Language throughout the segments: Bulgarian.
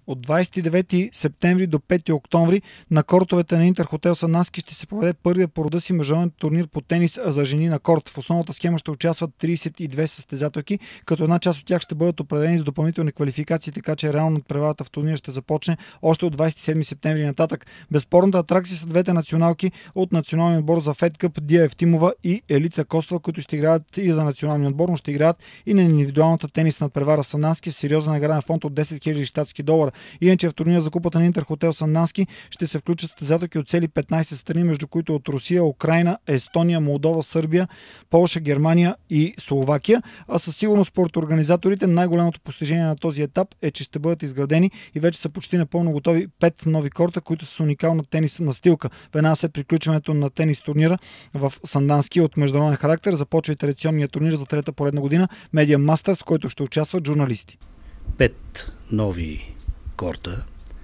От 29 септември до 5 октомври на кортовете на Интерхотел Сандански ще се проведе първия по рода си международен турнир по тенис за жени на корт. В основната схема ще участват 32 състезателки, като една част от тях ще бъдат определени с допълнителни квалификации, така че реално надпреварата в турнира ще започне още от 27 септември нататък. Безспорната атракция са двете националки от националния отбор за Фед Къп Дия Евтимова и Елица Костова, които ще играят и за националния отбор, но ще играят и на индивидуалната тенис надпревара в Сандански с сериозен награден фонд от 10 000 щатски долара. Иначе в турнира за купата на Интерхотел Сандански ще се включат състезателки от цели 15 страни, между които от Русия, Украйна, Естония, Молдова, Сърбия, Полша, Германия и Словакия. А със сигурност според организаторите най-голямото постижение на този етап е, че ще бъдат изградени и вече са почти напълно готови 5 нови корта, които са с уникална тенис настилка. Веднага след приключването на тенис турнира в Сандански от международен характер започва и традиционния турнир за трета поредна година Media Masters, в който ще участват журналисти. 5 нови корта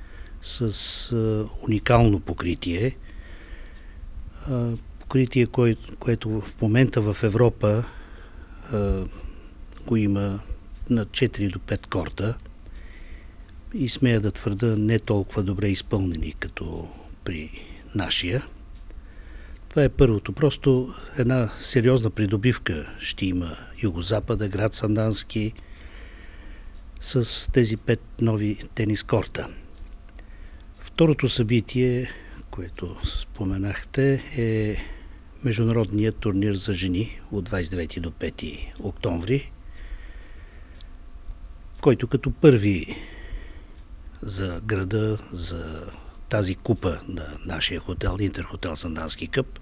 с уникално покритие. Покритие, което в момента в Европа го има на 4 до 5 корта и смея да твърда не толкова добре изпълнени като при нашия. Това е първото. Просто една сериозна придобивка ще има Югозапада, град Сандански, с тези 5 нови тенис корта. Второто събитие, което споменахте, е международният турнир за жени от 29 до 5 октомври, който като първи за града, за тази купа на нашия хотел, Интерхотел Сандански къп,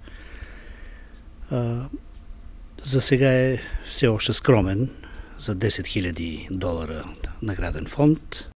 за сега е все още скромен, за 10 000 долара награден фонд.